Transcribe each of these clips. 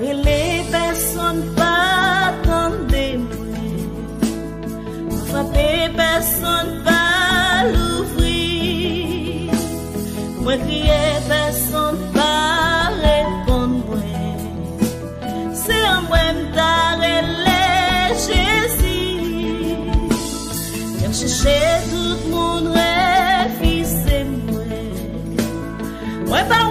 les personnes pas attendez moi, frapper personne pas l'ouvrir, moi crier personne pas répondre moi, c'est un moi m'tarrêter Jésus, viens chercher tout le monde refusez moi pas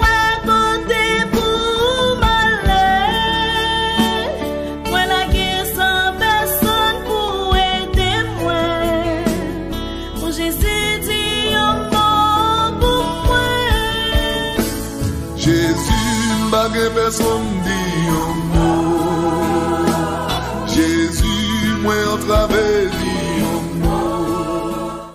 personne dit un mot. Jésus, moi en travers dit un mot.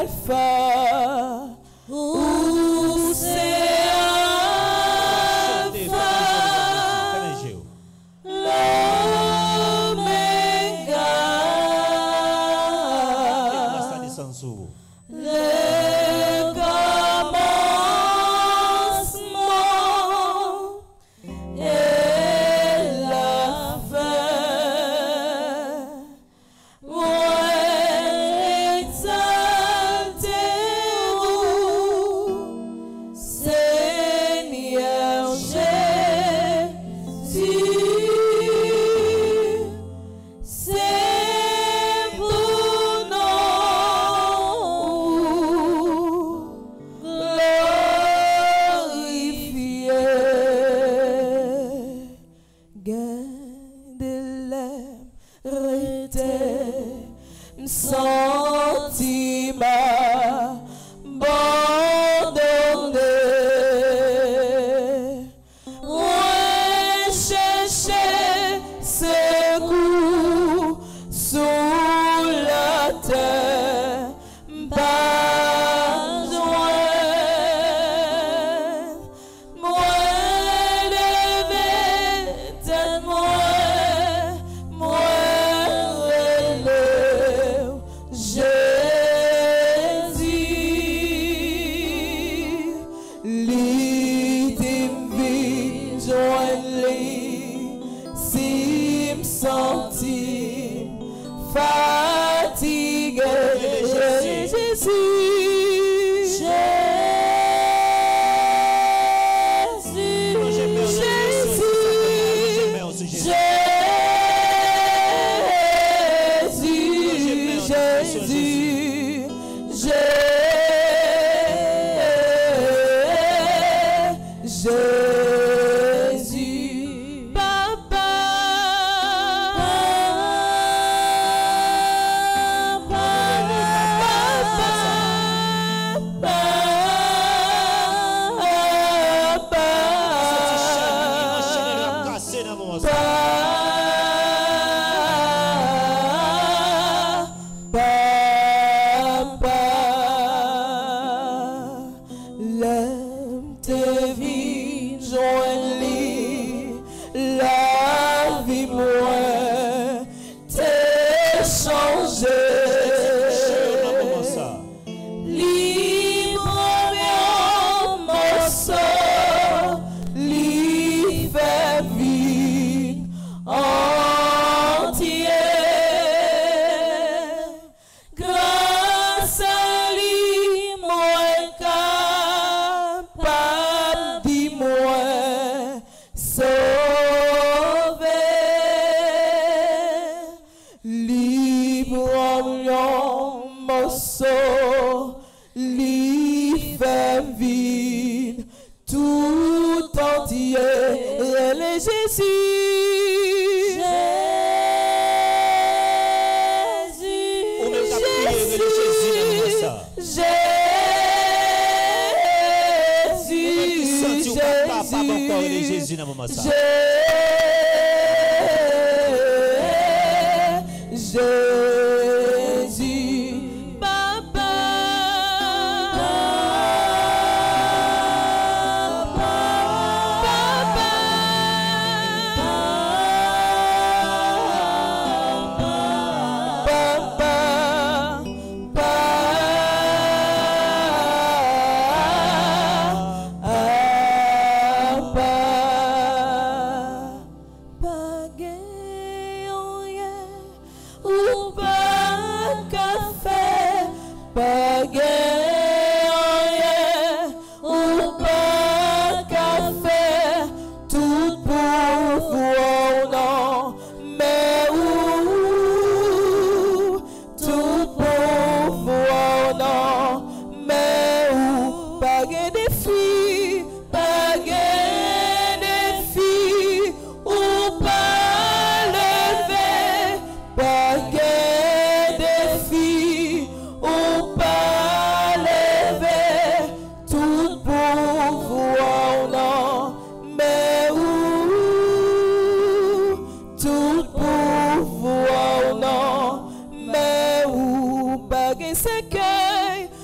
Alpha, ou c'est Alpha, l'Oméga, le commencement et la fin. Moi exalté, Seigneur Jésus, c'est pour nous glorifier. Gardez-les, sentiment abandonné. Ouais, chercher secours sous la terre. Pas loin. Moi, levé tête moi, relève Jésus. L'idée vie, joie-lui, si me sentis fatigué. Jésus. Jésus, Papa, l'aime te vie, joie-lui, la vie moi, t'es changé. Libre mon sort, li fait vie entière. Grâce à lui, moi capable, dis-moi, sauver. Libre mon sort, li fait vie tout entier. Le Jésus. Jésus dans moment ça. Jésus, Papa, Second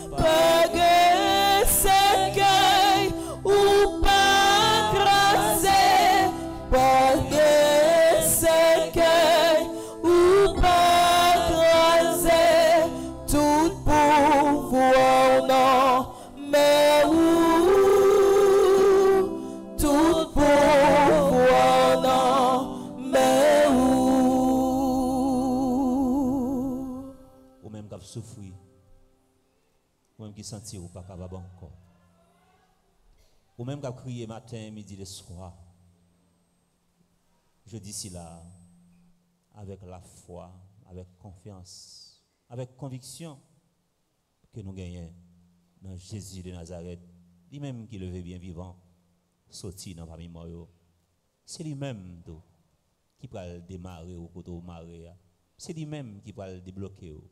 qui a souffert, ou même qui sentit ou pas capable encore, ou même qui a crié matin, midi et soir, je dis cela avec la foi, avec confiance, avec conviction que nous gagnons dans Jésus de Nazareth, lui-même qui levé bien vivant, sorti dans parmi moi. C'est lui-même qui va démarrer au côté au marée. C'est lui-même qui va le débloquer au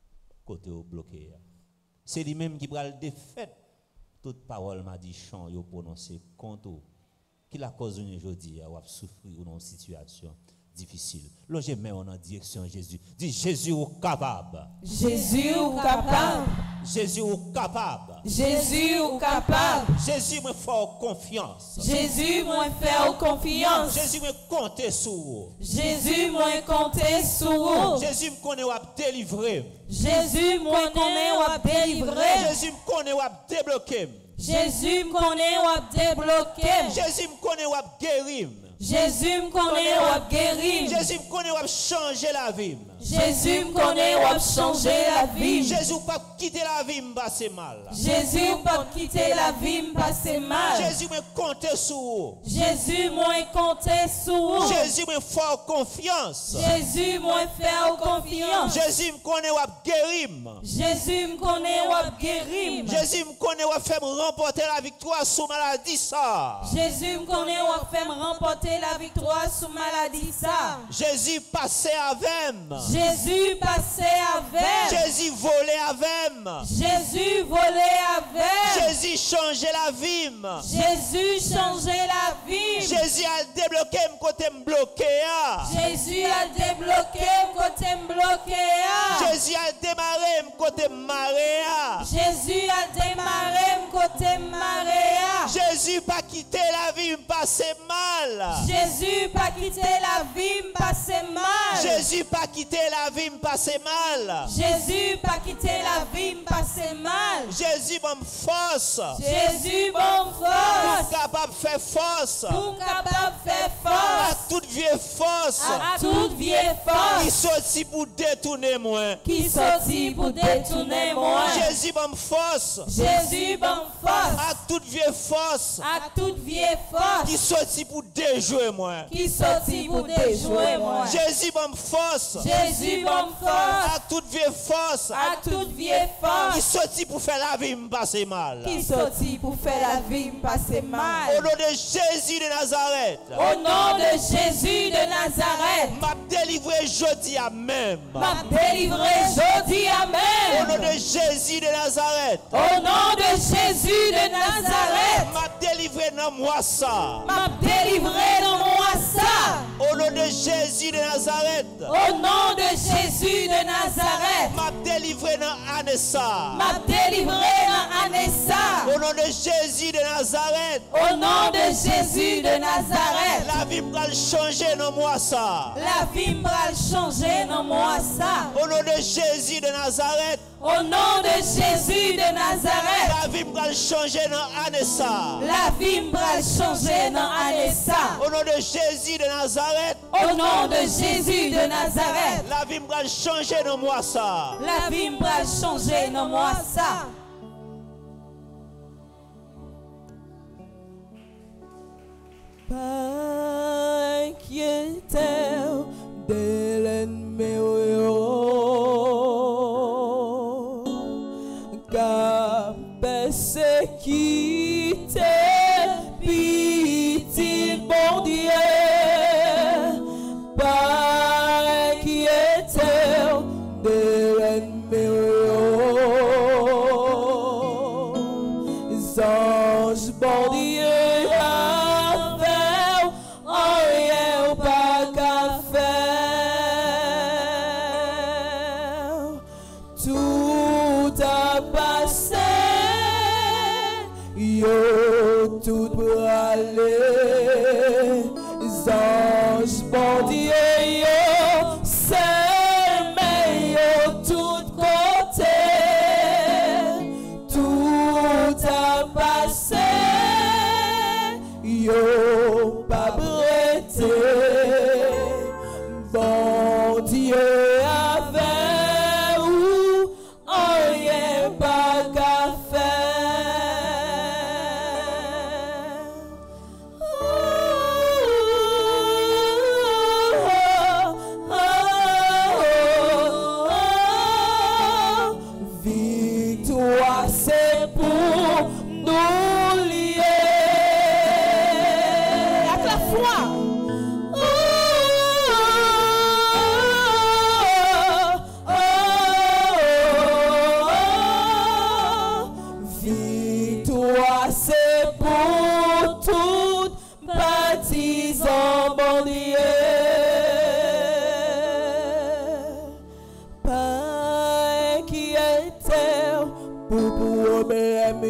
côté au bloqué. C'est lui-même qui va le défaire. Toute parole m'a dit chant yo prononcé contre qui la cause aujourd'hui ou a souffrir ou dans une situation difficile. Là je mets en direction Jésus. Dis Jésus est capable. Jésus est capable. Jésus est capable. Jésus est capable. Jésus me fait confiance. Jésus me fait confiance. Jésus me compte sur vous. Jésus me compte sur vous. Jésus me connaît ou a délivrer. Jésus me connaît ou a délivrer. Jésus me connaît ou a débloquer. Jésus me connaît ou a débloquer. Jésus me connaît ou a guérir. Jésus me connaît ou a guérir. Jésus me connaît ou a changer la vie. Jésus me connaît ou a changer la vie. Jésus pas quitter la vie me passer mal. Jésus pas quitter la vie me passer mal. Jésus me compte sur vous. Jésus me compte sur vous. Jésus me fait confiance. Jésus me fait confiance. Jésus me connaît ou a guérir. Jésus me connaît ou a guérir. Jésus me connaît ou a fait remporter la victoire sur maladie ça. Jésus me connaît ou a fait remporter la victoire sur maladie ça. Jésus passait avec. Jésus passait avec. Jésus volait avec. Jésus volait avec. Jésus changeait la vie. Jésus changeait la vie. Jésus a débloqué mon côté bloqué. Jésus a débloqué mon côté bloqué. Jésus a démarré mon côté maré. Jésus a démarré mon côté maré. Jésus pas quitté la vie, me passait mal. Jésus pas quitté la vie, me passait mal. Jésus pas quitté la vie, me passait mal. Jésus pas quitté la vie, me passait mal. Jésus bon force. Jésus bon force. Pour capable faire force. Pour capable faire force. À toute vieille force. À toute vieille force. Qui sortit pour détourner moi. Qui sortit pour détourner moi. Jésus bon force. Jésus bon force. À toute vieille force. À toute vieille force. Qui sortit pour déjouer moi. Qui sortit pour déjouer moi. Jésus bon force. Jésus bon force. À toute vieille force. À toute vieille force. Qui sortit pour faire la vie me passer mal. Qui sortit pour faire la vie me passer mal. Au nom de Jésus de Nazareth. Au nom de Jésus de Nazareth. M'a délivré jeudi à même. M'a délivré jeudi à même. Au nom de Jésus de Nazareth. Au nom de Jésus de Nazareth. M'a délivré dans moi ça. M'a délivré dans moi ça. Au nom de Jésus de Nazareth. Au nom de Jésus de Nazareth. M'a délivré dans Anessa. M'a délivré dans Anessa. Au nom de Jésus de Nazareth. Au nom de Jésus de Nazareth. La vie va changer dans moi ça. La vie va changer dans moi ça. Au nom de Jésus de Nazareth. Au nom de Jésus de Nazareth. La vie va changer dans Anessa. La vie va changer dans Anessa. Au nom de Jésus de Nazareth. Au nom de Jésus de Nazareth. La vie va changer dans moi ça. La vie va changer dans moi ça. Pas inquiéter de l'ennemi, car persécuté, pitié, bon Dieu, pas inquiéter de l'ennemi, anges, bon Dieu. Tout pour aller, anges, bon Dieu, yo, c'est meilleur tout côté, tout a passé, yo, pas prêté, bon Dieu avec vous, pour problème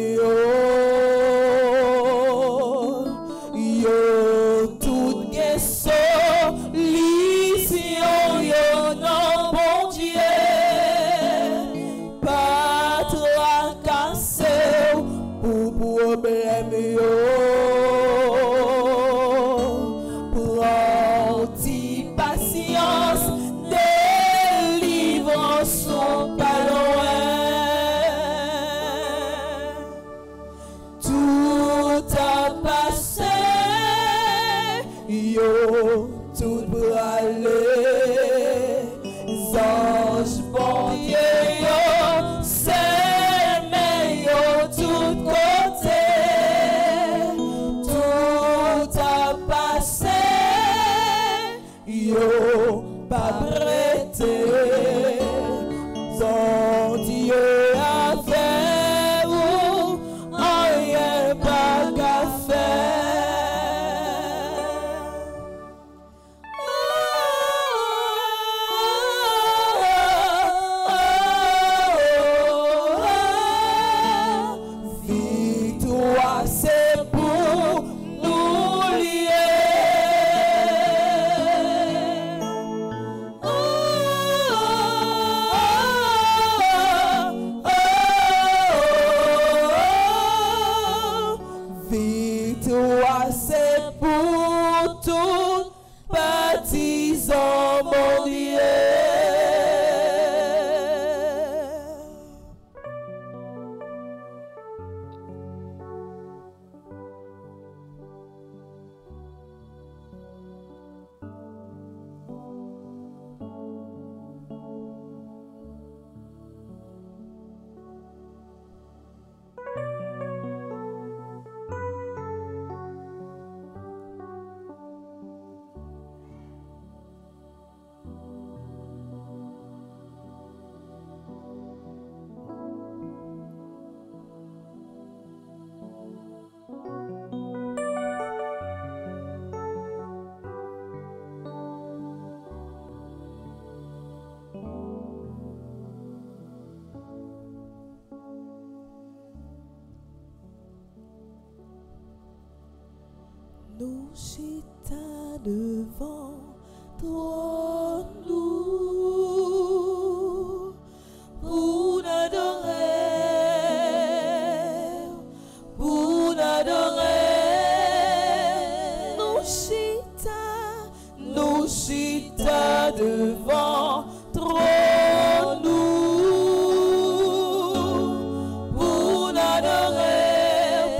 yo tout gen solution yo non bon Dieu pas tracasser pour problème yo prends-ti patience délivrance sont pas loin. Tout a passé, yo, tout pour aller. Ange bon Dieu, yo, c'est mais yo, tout côté. Tout a passé, yo, pas prêté. Son Dieu a fait ou rien pas qu'à faire. Victoire c'est pour nous lier. Victoire c'est pour tout baptisant mon Dieu. Nous chita devant toi, nous, pour n'adorer, nous chita devant toi, nous, pour n'adorer,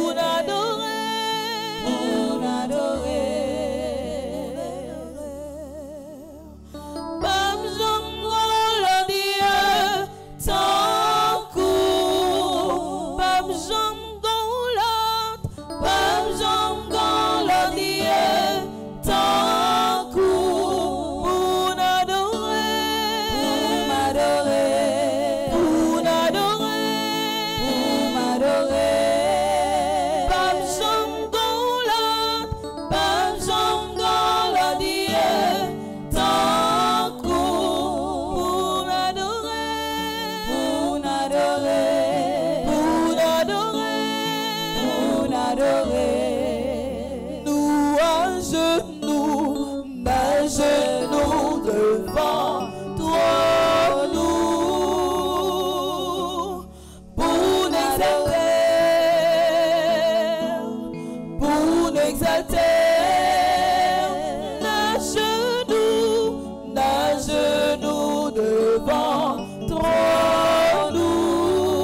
nous à genoux devant toi, nous, pour n'exalter, à genoux devant toi, nous.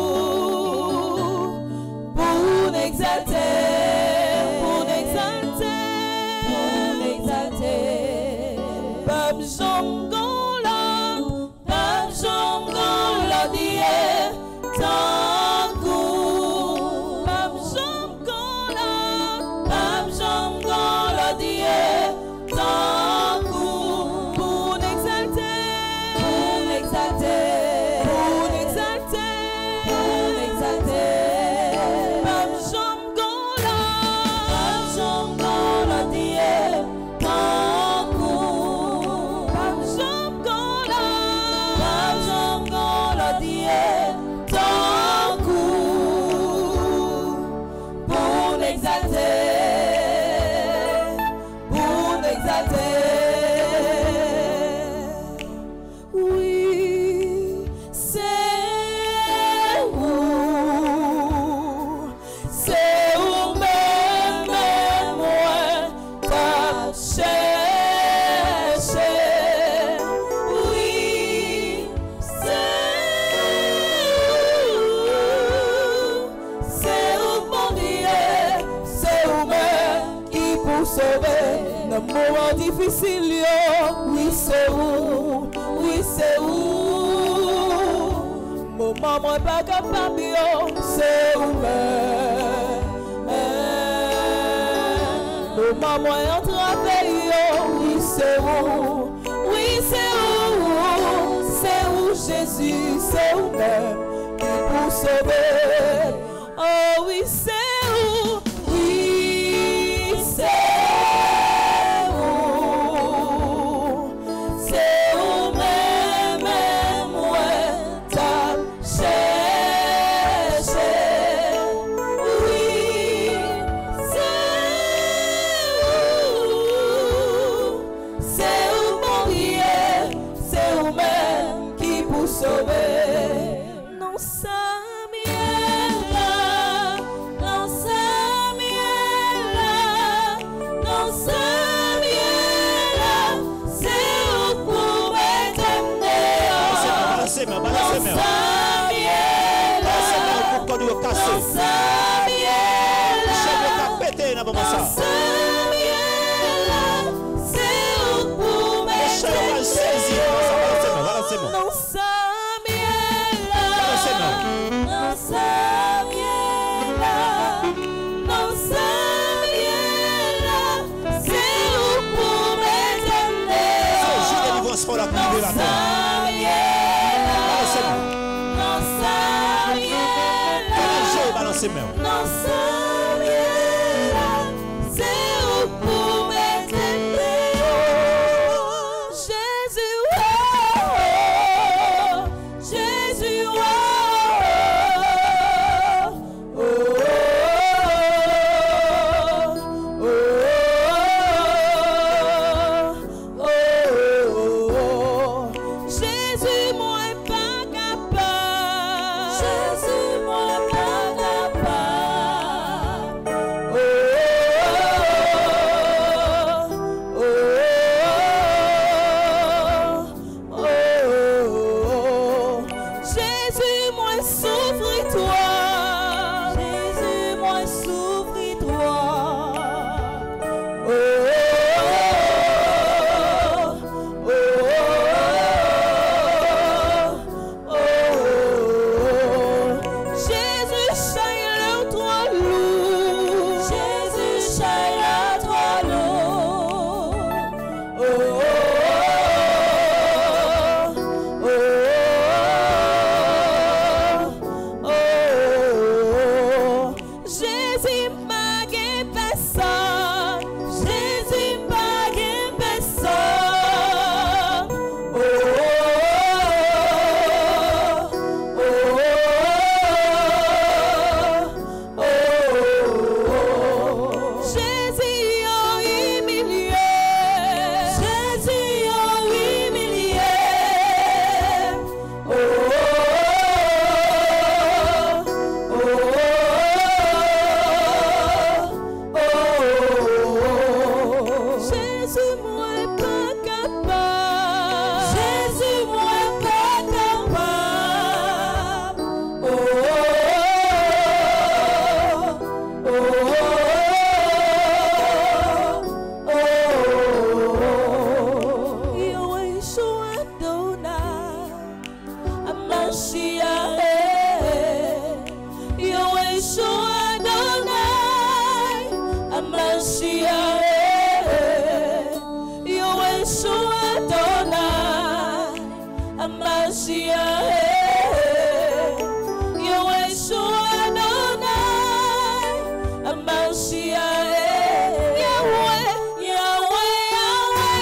Dans le moment difficile, yo, oui c'est où, oui c'est où. Moment moi pas capable, yo, c'est où même. Moment moi en travail, yo, oui c'est où, oui c'est où Jésus, c'est où même qui pour sauver. Oh oui c'est où, oui c'est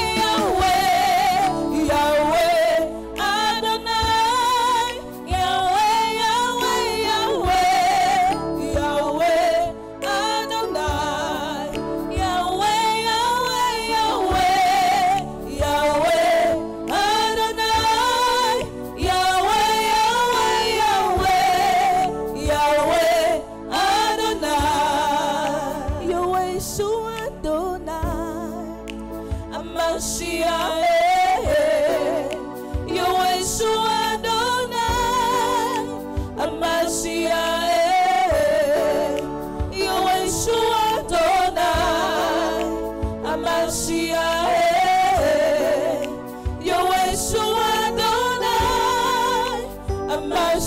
Yahweh,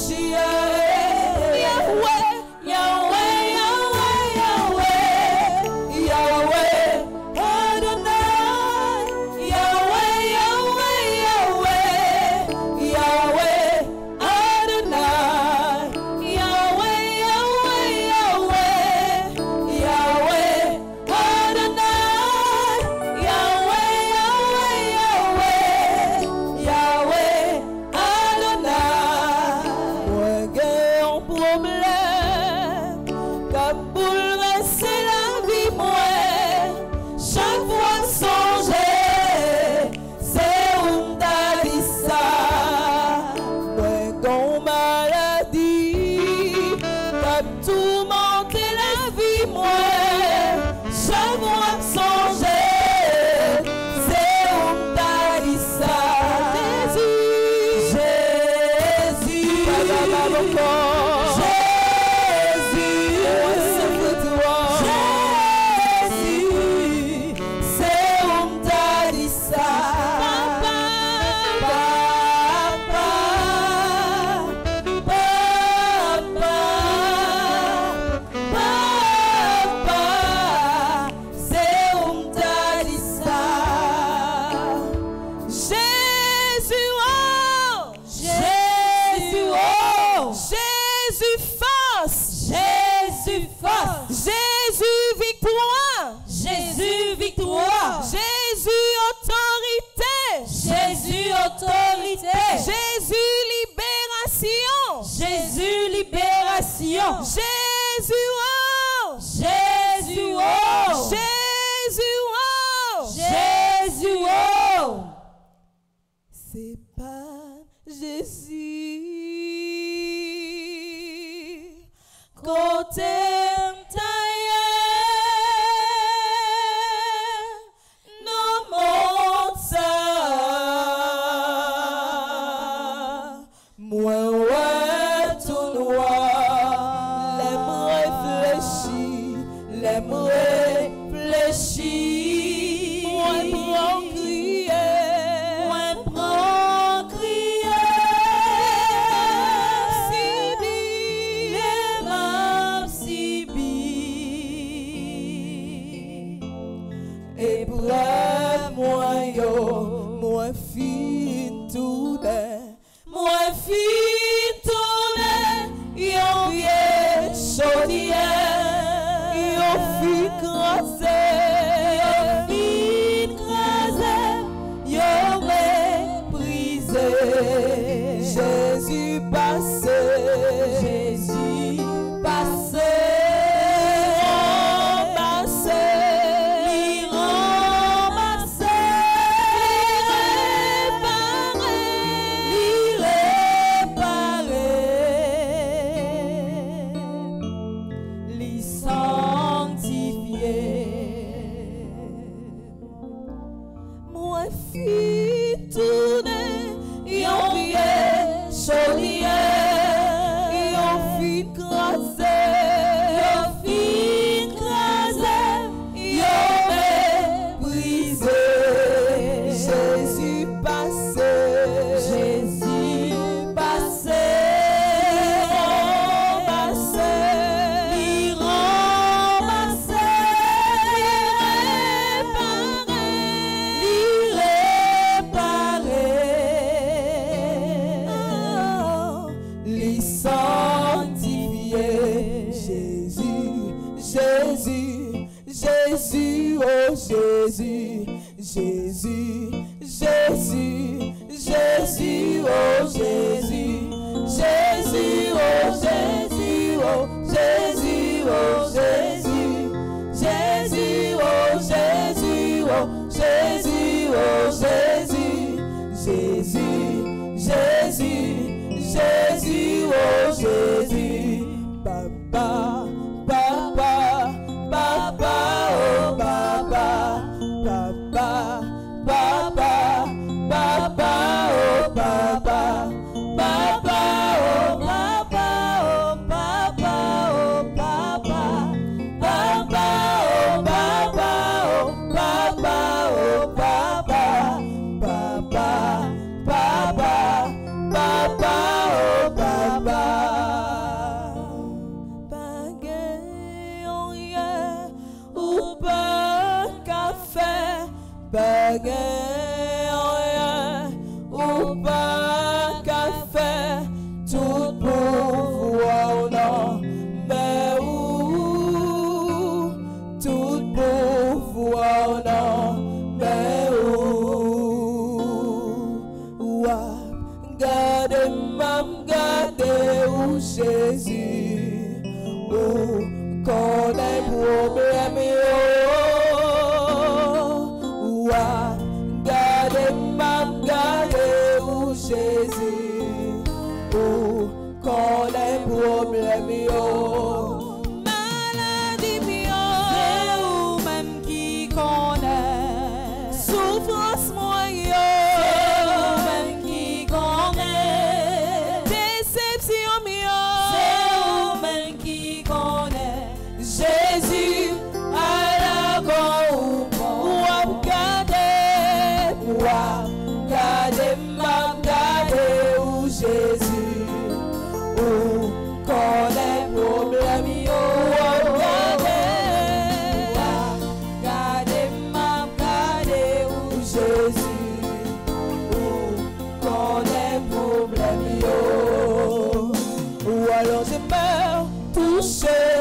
Sanctifié. pas rien, ou pas qu'à faire, tout pouvoir non, mais où, tout pouvoir non, mais où, gardez où Jésus, où connaît problème yo, gardez où Jésus, où connaît problème yo. Maladie mio, c'est ou même qui connaît souffrance moi yo, c'est ou même qui connaît déception mio, c'est ou même qui connaît Jésus à la gauche, ou regardez où Jésus, où connaît problème yo, regardez où Jésus, où connaît problème yo, ou alors je meurs toucher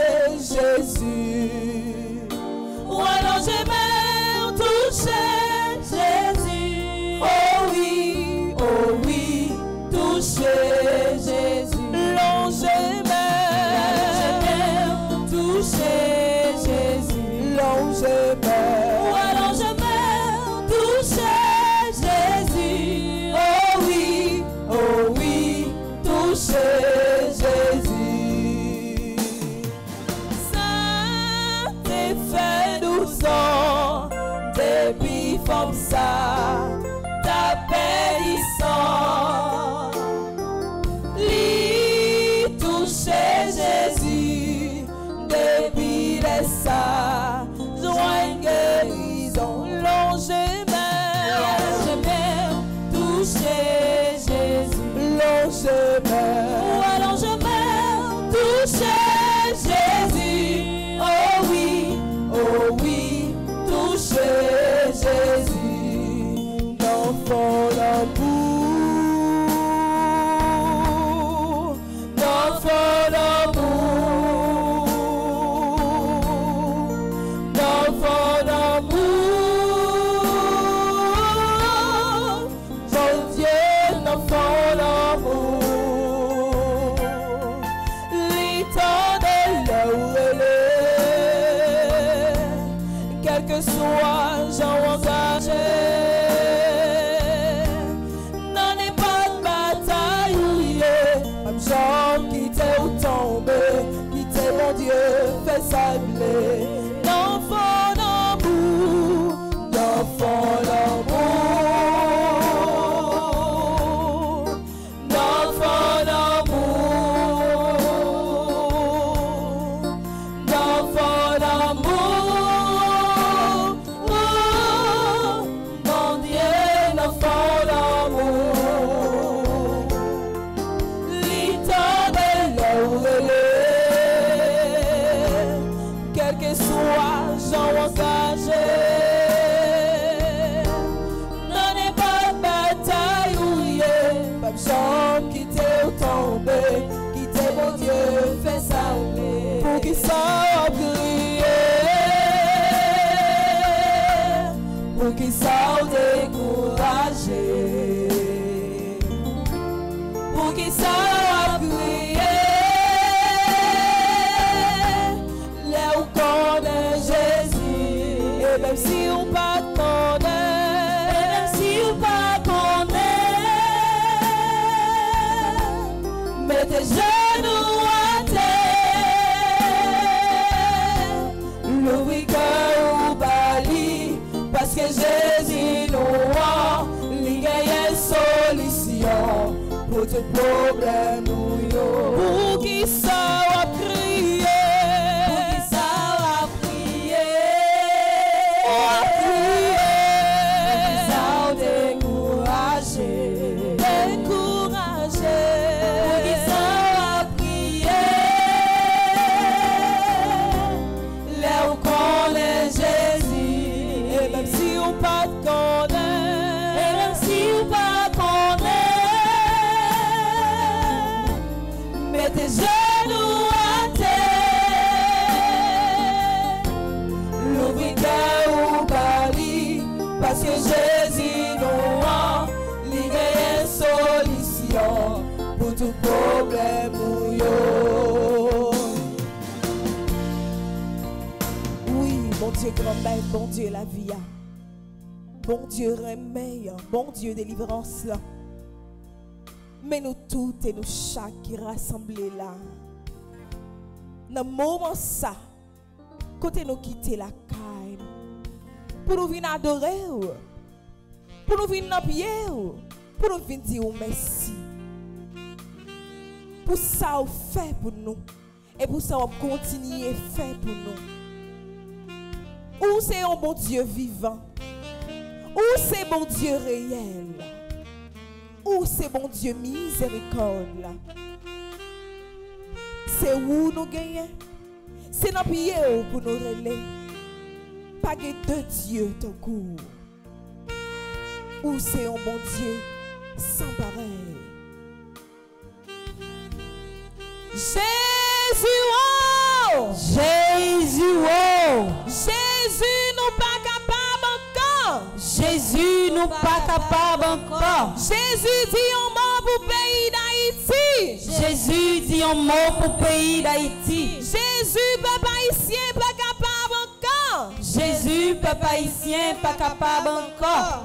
Jésus, ou alors je meurs toucher Jésus, oh oui, toucher Jésus, longer meurs, toucher Jésus, longer meurs, ou alors je meurs toucher Jésus, oh oui, toucher Jésus. Ça t'est fait 12 ans, depuis comme ça, ta pénissance, lui toucher Jésus, depuis les ça, joint guérison, longer mère, toucher Jésus, longer mère, ou alors je meurs, toucher Jésus, oh oui, toucher Jésus, l'enfant d'amour, l'enfant d'amour, l'enfant d'amour, mon Dieu, l'enfant d'amour, l'éternel quel que soit j'en engagé, n'en est pas de bataille où il est, même genre quitter ou tomber, quitter mon Dieu, fait sabler, l'enfant d'amour, l'enfant d'amour, l'enfant d'amour, l'enfant d'amour. Quel que soit j'en engagé, n'en est pas de bataille où il est, pas besoin de quitter ou tomber, quitter mon Dieu, fait saluer, pour qu'il s'en crier, pour qu'il s'en décourager, pour qu'il s'en crier. Même si on pas connaît, même si on pas connaît, mets tes genoux à terre, l'ouvre cœur ou bali, parce que Jésus nous a, il gagne solution pour tes problèmes pour qui ça va crier, pour qui ça va prier. Décourager, pour qui ça va mettez genoux à terre. L'ouvrir cœur ou bali, parce que Jésus nous a livré solution pour tout problème ou yo. Oui, bon Dieu grand-mère, bon Dieu la vie, bon Dieu remède, bon Dieu délivrance là. Mais nous toutes et nous chaque qui rassemblés là, dans le moment ça, côté nous quitter la caille, pour nous venir adorer, pour nous venir appuyer, pour nous venir dire merci. Pour ça, on fait pour nous, et pour ça, on continue à faire pour nous. Ou c'est un bon Dieu vivant, ou c'est bon Dieu réel. Où c'est bon Dieu miséricorde. C'est où nous gagnons. C'est dans pied pour nous relayer. Pas de deux dieux tout court. Où c'est un bon Dieu sans pareil. Jésus, oh! Jésus, oh! Jésus nous pas capable encore. Jésus nous pas capable encore. Jésus dit un mot pour le pays d'Haïti. Jésus dit un mot pour le pays d'Haïti. Jésus, peuple haïtien, pas capable encore. Jésus, peuple haïtien, pas capable encore.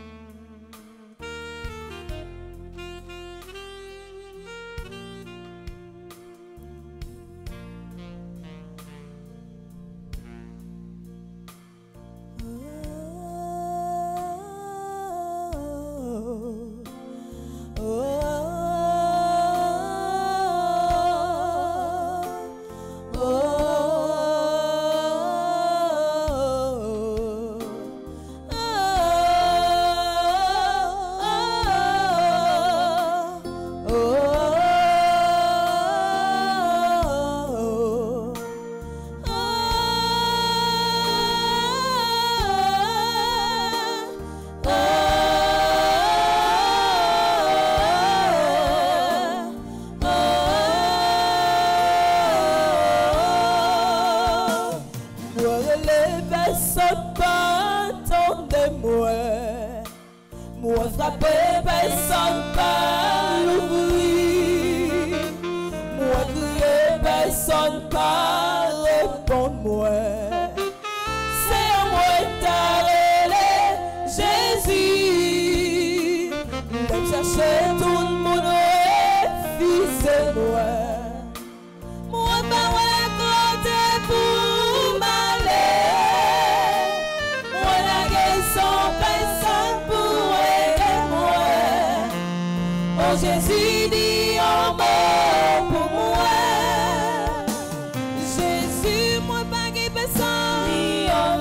Jésus dit un mot pour moi. Jésus, moi pas qui personne dit un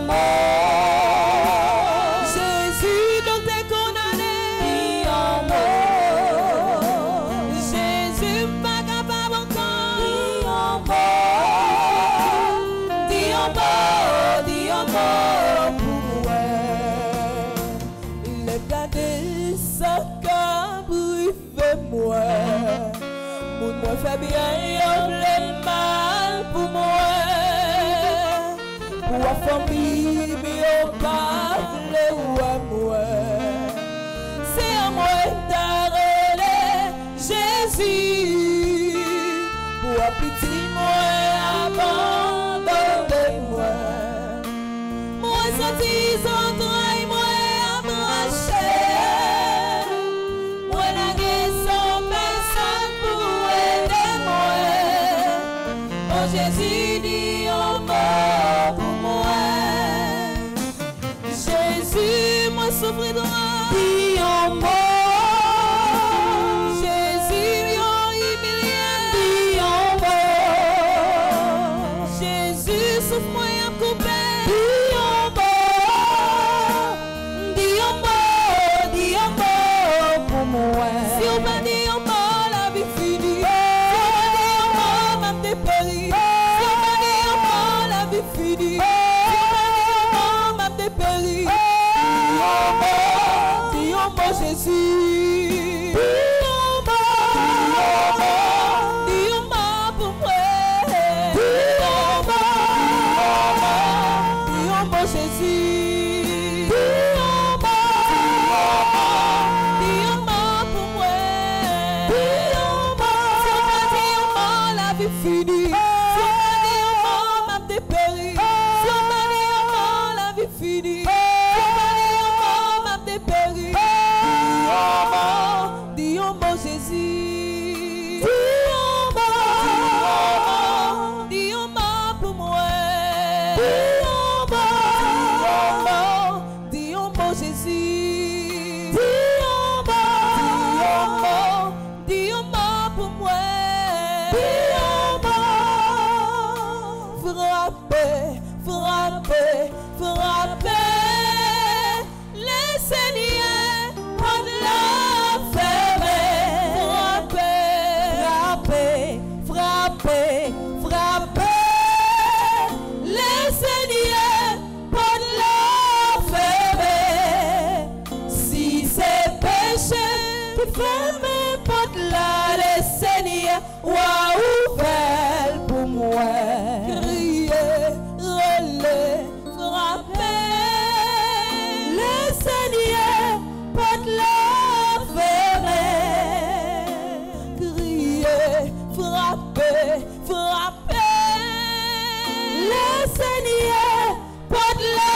mot. Jésus, donc t'es condamné dit un mot. Jésus, pas capable encore dit un mot. Dis un mot pour moi. Le garder ça moi, mon moi fait bien, y'a le mal pour moi. Pour la famille, mais on parle ou à moi. C'est à moi d'arrêter Jésus. Pour la petite moi, abandonne-moi. Moi, sorti sans trahi, moi, abraché. Jésus dit un mot pour moi. Jésus, moi souffre droit. Dis un mot. Jésus, yo humilié. Dis un mot. Jésus, souffre moi à couper. Dis un mot. Dis un mot pour moi. Si on va dire un mot, la vie finie. Si on va dire un mot, ma dépérie. Si on vie finie. Soit pas dit encore m'a dépéri. Soit pas dit encore la vie finie. Soit pas dit encore m'a dépéri. Dis un mot Jésus. Dis un mot pour moi. Dis un mot Jésus. Dis un mot pour moi. Frappez, frappez, frappez. Les Seigneurs ont la fermée. Frappez, frappez, frappez, frappez. Les Seigneurs ont la fermée. Si c'est péché qui ferme porte là, les Seigneurs ont ouvert pour moi. Criez, relais, frappez. Les Seigneurs porte la fermée. Criez, frappez, frappez. Les Seigneurs porte la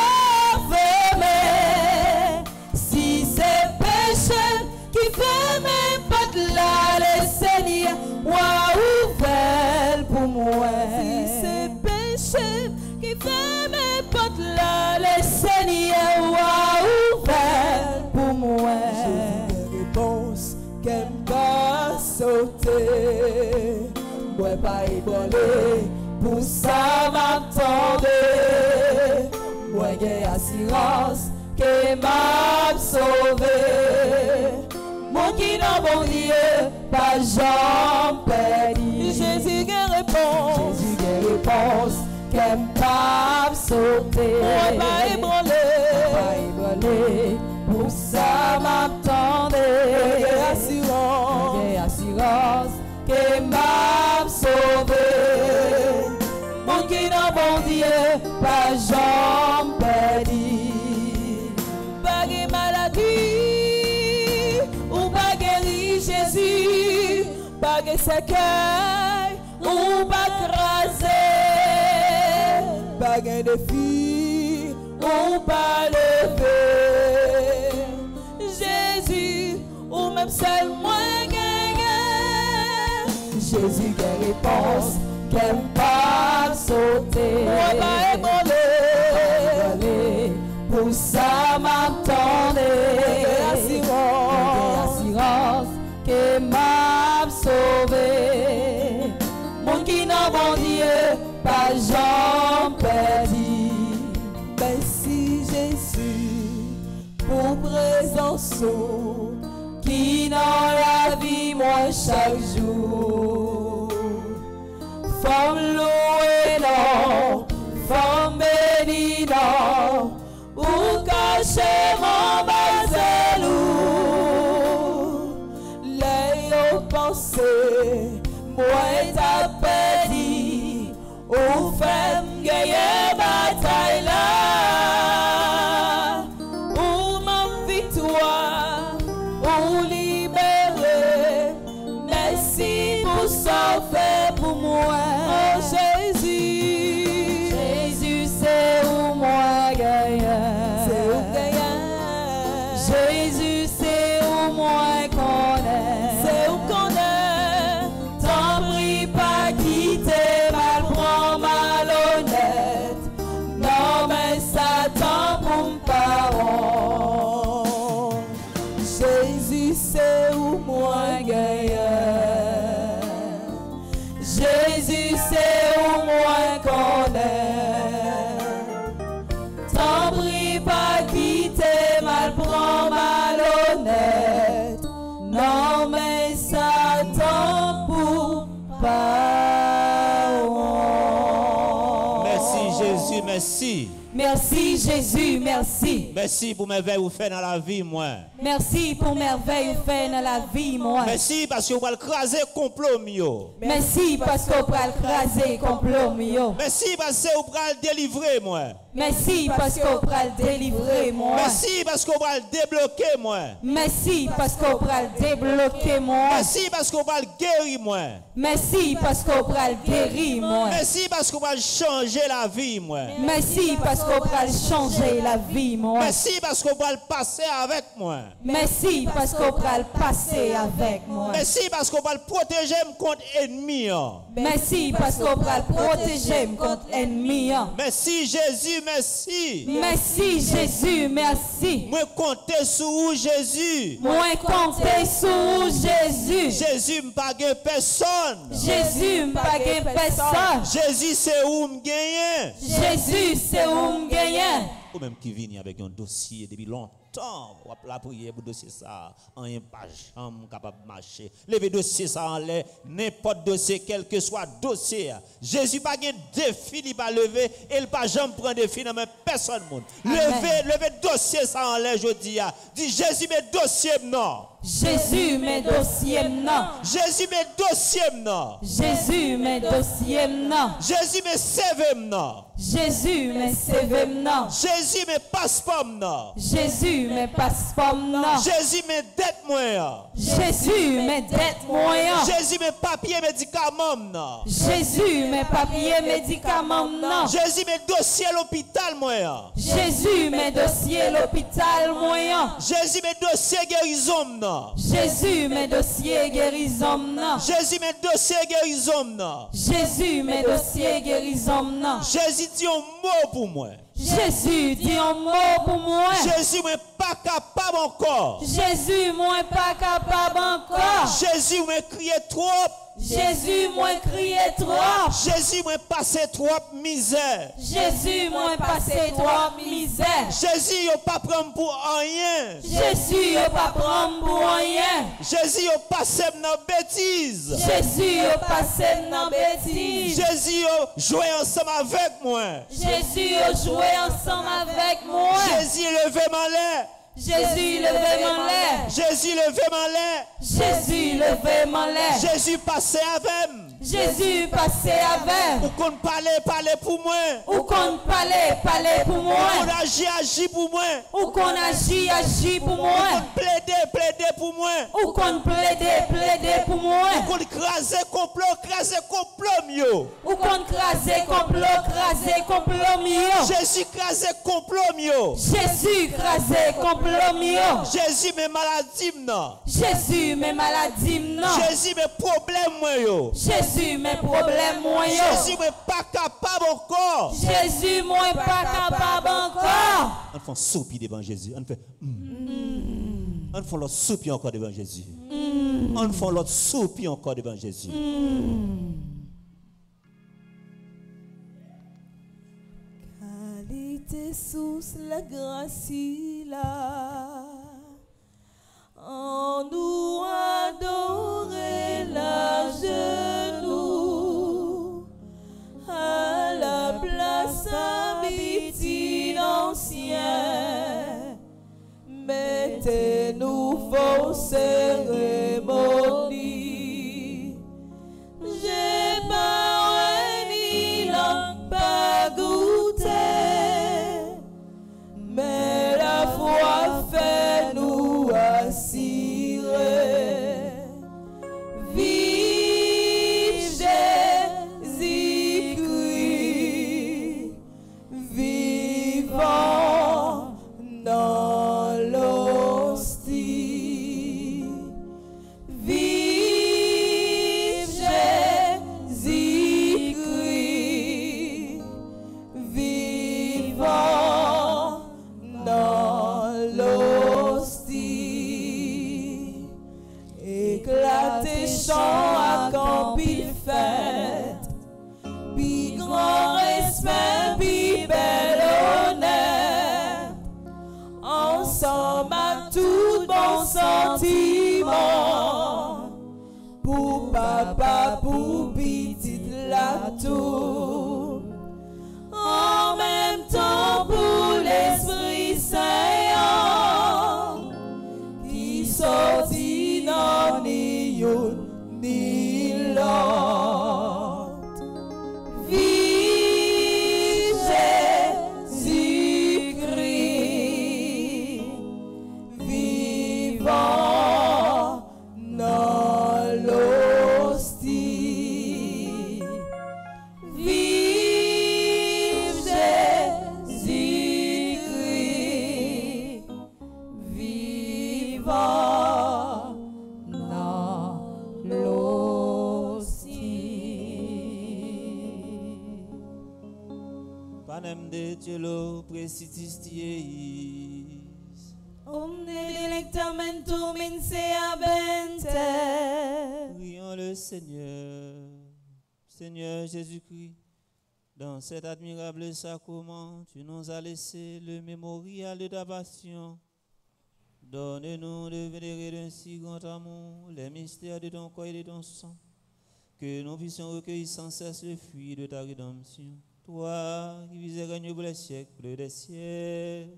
fermée. Si c'est péché qui ferme porte là, les Seigneurs ont ouvert pour moi. Si c'est péché qui ferme porte là, les Seigneurs ont ouvert pour moi. J'ai des réponses qu'elle pas sauter. Moi pas ébranler, pour ça m'attendais. Moi j'ai assurance que m'a sauvé. Mon qui n'a bon Dieu, pas jamais perdu. Jésus qui répond, qu'elle pas sauter. Moi pas ébranler, pour ça m'attendais. J'ai assurance que m'a sauvé. Mon qui n'a bon Dieu, pas jamais perdu. Pas de maladie, ou pas guéri Jésus, pas de cercueil, ou pas crasé, pas de défi, ou pas levé. Jésus, ou même seul moins gagné. Jésus qui réponse, qu'elle pas sauter. Moi pas ébranler, pour ça m'attendais. Assurance que m'a sauvé. Mon qui n'a bon Dieu, pas jamais perdu. Merci Jésus pour présence qui dans la vie moi chaque jour. Femme louée non, femme bénie non, ou cacher mon baselou. Les pensées, moi t'as pédi, ou femme gagner bataille là, ou ma victoire, ou libérer. Merci pour sauver pour moi. Oh Jésus, Jésus c'est où moi gagnant. C'est où gagnant. Jésus c'est où moi connaît. C'est où connaît. T'en prie pas quitter mal prend malhonnête. Non mais Satan pour me parent. Jésus c'est où moi gagnant. Jésus c'est où moi connaît. T'en prie pas quitter mal prend malhonnête. Non mais Satan pour parent. Merci Jésus, merci. Merci Jésus, merci. Merci pour merveille vous faites dans la vie, moi. Merci pour merveille fait dans la vie, moi. Merci parce que vous allez craser complot mio. Merci parce qu'on peut craser complot mio. Merci parce que vous allez délivrer, moi. Merci parce qu'on peut délivrer, moi. Merci parce que vous allez débloquer, moi. Merci parce qu'on peut débloquer, moi. Merci parce que vous allez guérir, moi. Merci parce qu'on peut guérir, moi. Merci parce que vous allez changer la vie, moi. Merci parce qu'on peut changer la vie, moi. Merci parce que vous allez passer avec moi. Merci parce qu'on peut passer avec moi. Merci parce que vous allez protéger contre l'ennemi. Merci parce qu'on peut protéger contre l'ennemi. Merci Jésus, merci. Merci Jésus, merci. Moi compter sur vous, Jésus. Moi compter sur Jésus. Jésus m'a pas personne. Jésus m'a pas personne. Jésus c'est où me gagner. Jésus c'est où me gagner. Ou même qui vient avec un dossier depuis longtemps, ou la prière pour dossier ça, en un pas jamais capable de marcher. Levez dossier ça en l'air, n'importe dossier, quel que soit dossier. Jésus pas de défi, il pas lever, et il pas jamais prendre défi dans personne monde. Levez dossier ça en l'air, je dis. Dis Jésus mes dossiers non. Jésus mes dossiers non. Jésus mes dossiers non. Jésus mes dossiers non. Jésus mes CV non. Jésus mes CV non. Jésus mes passeports non. Jésus mes passeports non. Jésus mes dettes moi. Jésus mes dettes moyens. Jésus mes papiers médicaments non. Jésus mes papiers médicaments non. Jésus mes dossiers l'hôpital moi. Jésus mes dossiers l'hôpital moyen. Jésus mes dossiers guérison non. Jésus mes dossiers guérison non. Jésus mes dossiers guérison non. Jésus mes dossiers guérison non. Jésus dit un mot pour moi. Jésus dit un mot pour moi. Jésus n'est pas capable encore. Jésus moi pas capable encore. Jésus m'a crié trop. Jésus moi crié trop. Jésus m'a passé trop misère. Jésus moi passé trop misère. Jésus n'a pas prendre pour rien. Jésus n'a pas prendre pour rien. Jésus n'a passé dans bêtise. Jésus n'a passé dans bêtise. Jésus a joué ensemble avec moi. Jésus a joué ensemble avec moi. Jésus levé ma l'air. Jésus levé mon l'air. Jésus levé ma l'air. Jésus levé mon l'air. Jésus passé avec moi. Jésus passé avec. Ou qu'on parler pour moi. Ou qu'on parler pour moi. Ou qu'on agit pour moi. Ou qu'on agit pour moi. Ou qu'on plaider pour moi. Ou qu'on plaider pour moi. Ou qu'on craser complot mieux. Ou qu'on craser complot mieux. Jésus craser complot mieux. Jésus craser complot mieux. Jésus mes maladies non. Jésus mes maladies non. Jésus mes problèmes moi. Jésus mes problèmes moi. Jésus n'est pas capable encore. Jésus moi pas capable encore. On fait un soupir devant Jésus. On fait on fait l'autre soupir encore devant Jésus. On fait l'autre soupir encore devant Jésus. Qualité sous la grâce là. En nous adorer la genoux à la place habitée ancien. Mettez-nous vos cérémonies. J'ai pas ni langue pas goûté, mais la foi fait panem de cielo presistiis. Omne delectamentum in sea bente. Prions le Seigneur. Seigneur Jésus-Christ, dans cet admirable sacrement, tu nous as laissé le mémorial de ta passion. Donne-nous de vénérer d'un si grand amour les mystères de ton corps et de ton sang, que nous puissions recueillir sans cesse le fruit de ta rédemption. Toi qui vis et règnes pour les siècles des siècles.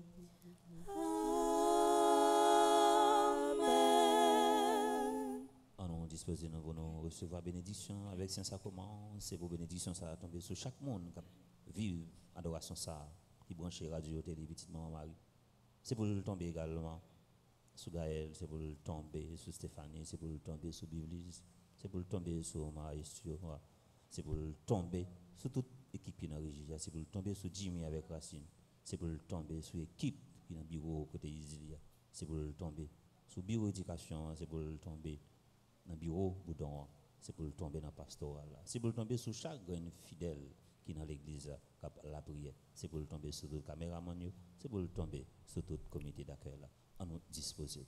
Disposez nous pour nous recevoir bénédiction avec Saint-Sacrement. C'est pour bénédiction ça va tomber sur chaque monde qui vit adoration ça, qui branche radio, télé, petite maman Marie. C'est pour le tomber également sur Gaël, c'est pour le tomber sur Stéphanie, c'est pour le tomber sur Biblis, c'est pour le tomber sur Marie, c'est pour le tomber sur toute équipe qui est dans la régie, c'est pour le tomber sur Jimmy avec Racine, c'est pour le tomber sur l'équipe qui est dans le bureau côté Isilia, c'est pour le tomber sur le bureau d'éducation, c'est pour le tomber dans le bureau Boudon, c'est pour le tomber dans le pastoral. C'est pour le tomber sur chaque grain fidèle qui est dans l'église la prière. C'est pour le tomber sur tout le caméraman, c'est pour le tomber sur tout le comité d'accueil. À nous disposer.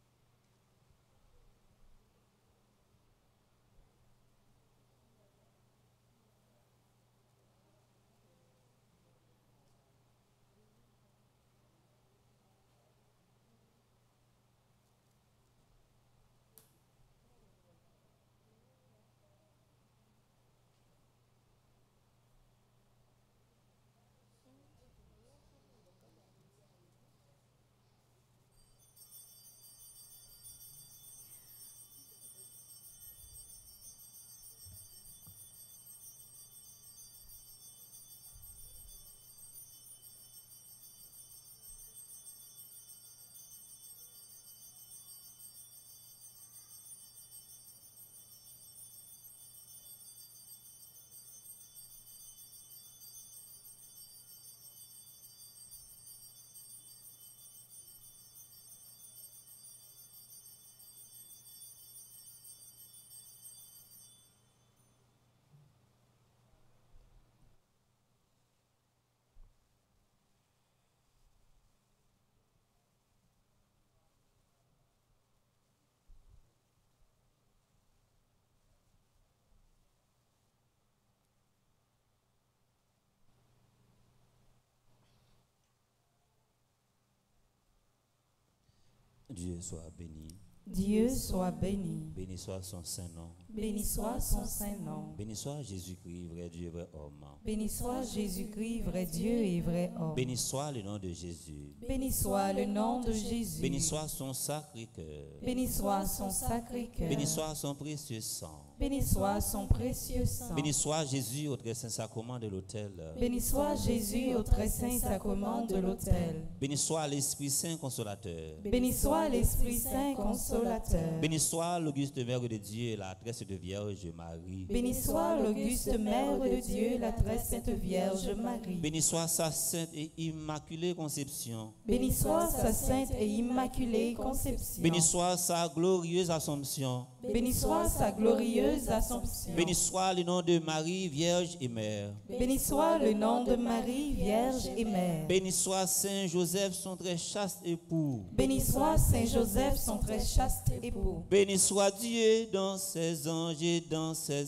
Dieu soit béni. Dieu soit béni. Béni soit son saint nom. Béni soit son saint nom. Béni soit Jésus-Christ, vrai Dieu, vrai homme. Béni soit Jésus-Christ, vrai Dieu et vrai homme. Béni soit le nom de Jésus. Béni soit le nom de Jésus. Béni soit son sacré cœur. Béni soit son sacré cœur. Béni soit son précieux sang. Béni soit son précieux sang. Béni soit Jésus au très saint sacrement de l'autel. Béni soit Jésus au très saint sacrement de l'autel. Béni soit l'Esprit Saint consolateur. Béni soit l'Esprit Saint consolateur. Béni soit l'auguste Mère de Dieu, la très sainte Vierge Marie. Béni soit l'auguste Mère de Dieu, la très sainte Vierge Marie. Béni soit sa sainte et immaculée conception. Béni soit sa sainte et immaculée conception. Béni soit sa glorieuse Assomption. Béni soit sa glorieuse Assomption. Béni soit le nom de Marie, Vierge et Mère. Béni soit le nom de Marie, Vierge et Mère. Béni soit Saint Joseph, son très chaste époux. Béni soit Saint Joseph, son très chaste époux. Béni soit Dieu dans ses anges et dans ses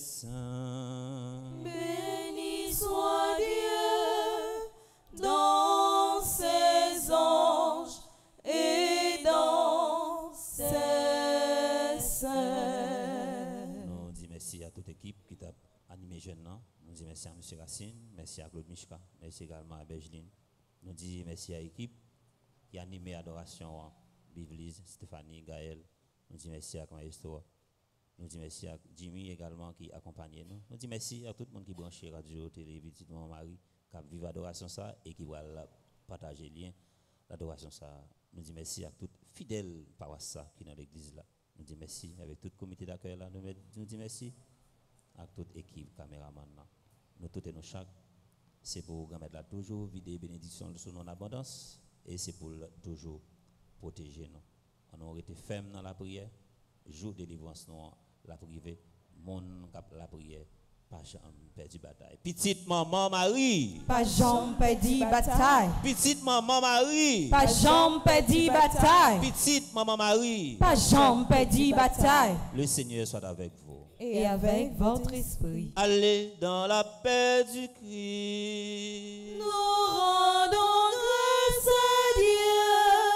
saints. Béni soit Dieu dans ses anges et dans ses saints. Nous disons merci à toute équipe qui t'a animé jeune. Nous disons merci à M. Racine, merci à Claude Michka, merci également à Bergeline. Nous disons merci à l'équipe qui a animé l'adoration, Biblis, Stéphanie, Gaël. Nous disons merci à Maestro. Nous disons merci à Jimmy également qui accompagne nous. Nous disons merci à tout le monde qui branche radio, télé, petit Maman Marie, qui vive l'adoration ça et qui va partager le lien l'adoration ça. Nous disons merci à tout fidèle paroisse qui est dans l'église là. Nous disons merci avec tout le comité d'accueil là. Nous disons merci à toute équipe caméraman là. Nous tous et nous chaque. C'est pour mettre là toujours vider bénédiction sur nos abondance et c'est pour toujours protéger nous. On aurait été ferme dans la prière, jour de délivrance nous la privée, mon cap la prière, pas jamais perdu bataille. Petite maman Marie. Pas jambe perdu bataille. Petite maman Marie. Pas jambe perdu bataille. Petite maman Marie. Pas jambe perdu bataille. Le Seigneur soit avec vous. Et avec votre esprit. Allez dans la paix du Christ. Nous rendons grâce à Dieu.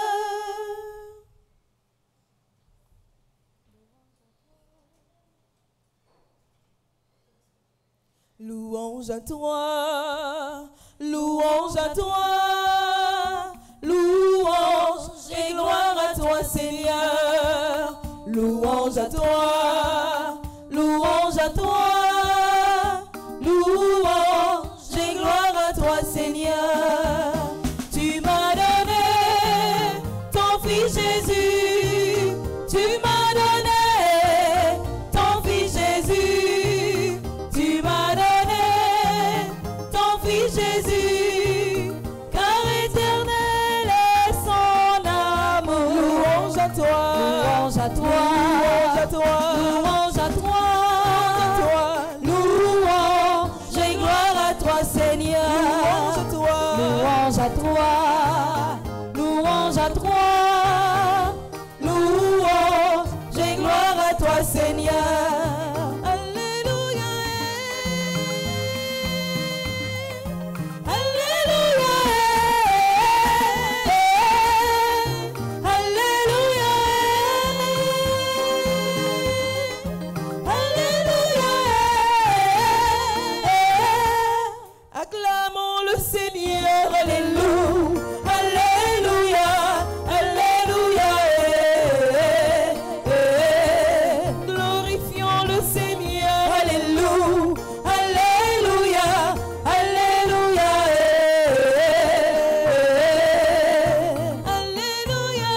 Louange à toi, louange à toi, louange et gloire à toi Seigneur, louange à toi, louange à toi, louange et gloire à toi Seigneur. Tu m'as donné ton fils Jésus, tu m'as donné ton fils Jésus, tu m'as donné ton fils Jésus, car éternel est son amour. Louange à toi, louange à toi, louange à toi, louange à toi, louange et gloire à toi Seigneur. Louange à toi, louange à toi, louange et gloire à toi Seigneur. Alléluia, alléluia, alléluia, alléluia. Acclamons le Seigneur, alléluia, alléluia, alléluia. Glorifions le Seigneur, alléluia, alléluia, alléluia. Alléluia,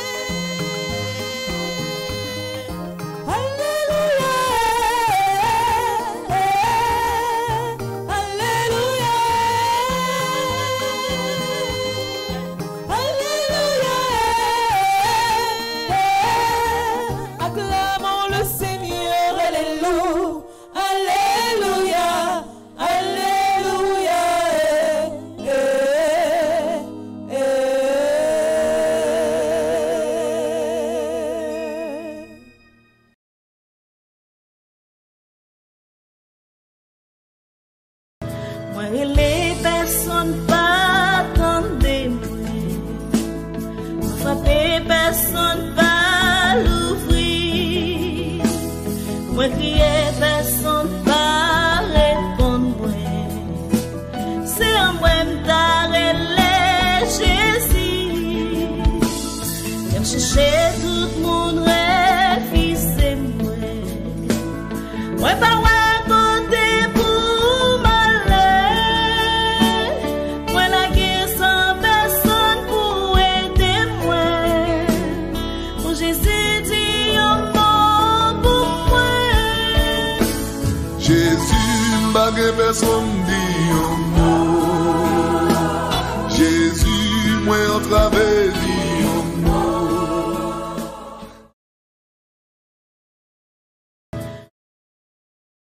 acclamons le Seigneur, alléluia, alléluia, alléluia. Moi, les personnes pas attendez moi, frapper personne pas l'ouvrir, moi crier personne pas répondre moi, c'est en moi m'tare les Jésus, j'aime chercher tout le monde refusé moi, moi pas raconter pour m'aller, moi la guerre sans personne pour aider moi, pour Jésus dit un mot pour moi. Jésus m'a gen personne dit un mot. Jésus moi en travers